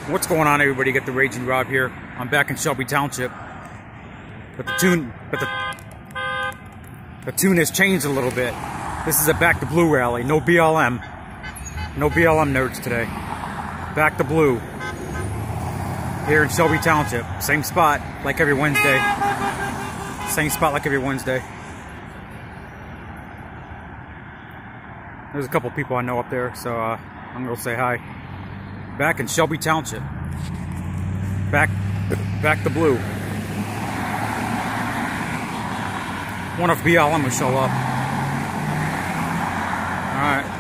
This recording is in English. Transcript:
What's going on, everybody? Get the Raging Rob here. I'm back in Shelby Township, but the tune has changed a little bit. This is a Back to Blue rally. No BLM. No BLM nerds today. Back to Blue here in Shelby Township. Same spot like every Wednesday. Same spot like every Wednesday. There's a couple people I know up there, so I'm gonna say hi. Back in Shelby Township. Back to Blue. Wonder if BLM will show up. Alright.